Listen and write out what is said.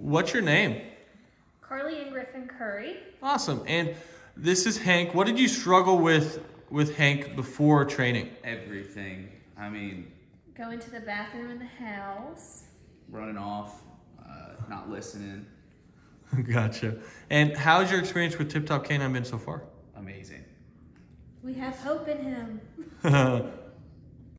what's your name? Carly and Griffin Curry. Awesome. And this is Hank. What did you struggle with Hank before training? Everything. I mean, Going to the bathroom in the house. running off, not listening. Gotcha. And how's your experience with Tip Top Canine been so far? Amazing. We have hope in him.